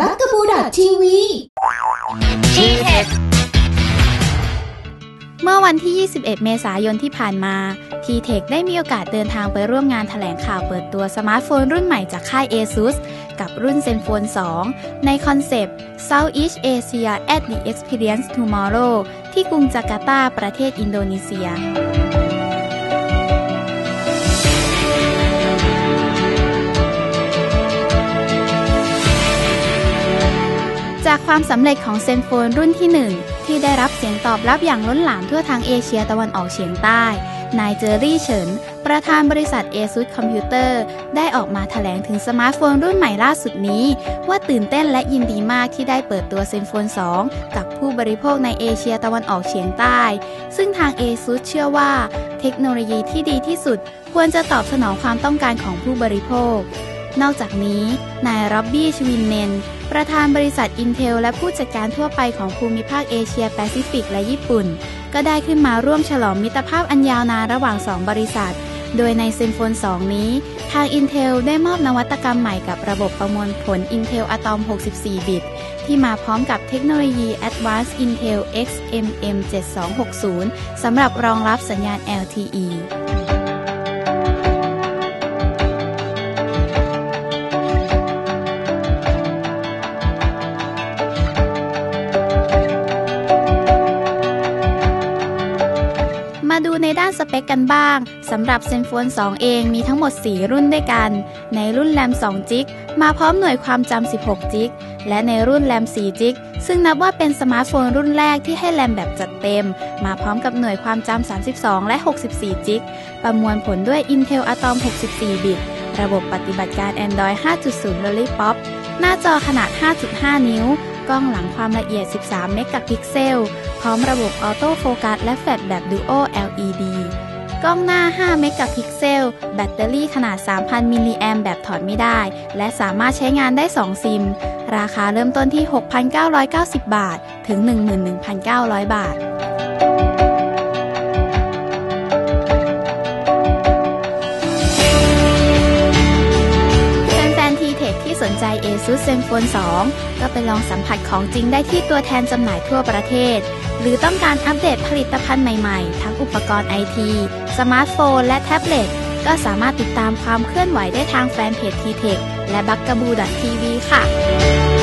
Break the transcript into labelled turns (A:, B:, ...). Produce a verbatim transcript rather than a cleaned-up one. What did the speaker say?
A: บักกะบูดอททีวีทีเด็ดเมื่อวันที่ ยี่สิบเอ็ด เมษายนที่ผ่านมา ที เทค ได้มีโอกาสเดินทางไปร่วมงานแถลงข่าวเปิดตัวสมาร์ทโฟนรุ่นใหม่จากค่าย ASUS กับรุ่น Zenfone สอง ในคอนเซปต์ Southeast Asia at the Experience Tomorrow ที่กรุงจาการ์ตาประเทศอินโดนีเซียจากความสำเร็จของ Zenfone รุ่นที่ หนึ่ง ที่ได้รับเสียงตอบรับอย่างล้นหลามทั่วทั้งเอเชียตะวันออกเฉียงใต้นายเจอรี่เฉินประธานบริษัท ASUS Computer ได้ออกมาแถลงถึงสมาร์ทโฟนรุ่นใหม่ล่าสุดนี้ว่าตื่นเต้นและยินดีมากที่ได้เปิดตัว Zenfone สอง กับผู้บริโภคในเอเชียตะวันออกเฉียงใต้ซึ่งทาง ASUS เชื่อว่าเทคโนโลยีที่ดีที่สุดควรจะตอบสนองความต้องการของผู้บริโภคนอกจากนี้นายร็อบบี้ชวินเนนประธานบริษัท Intel และผู้จัดการทั่วไปของภูมิภาคเอเชียแปซิฟิกและญี่ปุ่นก็ได้ขึ้นมาร่วมฉลองมิตรภาพอันยาวนานระหว่างสองบริษัทโดยใน Zenfone สอง นี้ทาง Intel ได้มอบนวัตกรรมใหม่กับระบบประมวลผล Intel Atom หกสิบสี่ บิตที่มาพร้อมกับเทคโนโลยี Advanced Intel เอ็กซ์ เอ็ม เอ็ม เจ็ดสองหกศูนย์ สำหรับรองรับสัญญาณ แอล ที อีมาดูในด้านสเปคกันบ้างสำหรับ Zenfone สอง เองมีทั้งหมดสี่รุ่นด้วยกันในรุ่นแรมสองจิกมาพร้อมหน่วยความจำสิบหกจิกและในรุ่นแรมสี่จิกซึ่งนับว่าเป็นสมาร์ทโฟนรุ่นแรกที่ให้แรมแบบจัดเต็มมาพร้อมกับหน่วยความจำสามสิบสองและหกสิบสี่จิกประมวลผลด้วย Intel Atom หกสิบสี่ บิตระบบปฏิบัติการ Android ห้าจุดศูนย์ Lollipop หน้าจอขนาด ห้าจุดห้า นิ้วกล้องหลังความละเอียดสิบสามเมกะพิกเซลพร้อมระบบออโต้โฟกัสและแฟลชแบบ Duo แอล อี ดี กล้องหน้าห้าเมกะพิกเซลแบตเตอรี่ขนาด สามพัน มิลลิแอมป์แบบถอดไม่ได้และสามารถใช้งานได้สองซิมราคาเริ่มต้นที่ หกพันเก้าร้อยเก้าสิบ บาทถึง หนึ่งหมื่นหนึ่งพันเก้าร้อย บาทที่สนใจ ASUS Zenfone สอง ก็ไปลองสัมผัสของจริงได้ที่ตัวแทนจำหน่ายทั่วประเทศหรือต้องการอัปเดตผลิตภัณฑ์ใหม่ๆทั้งอุปกรณ์ ไอ ที สมาร์ทโฟนและแท็บเล็ตก็สามารถติดตามความเคลื่อนไหวได้ทางแฟนเพจ ที เทค และ บักกะบู ดอท ที วี ค่ะ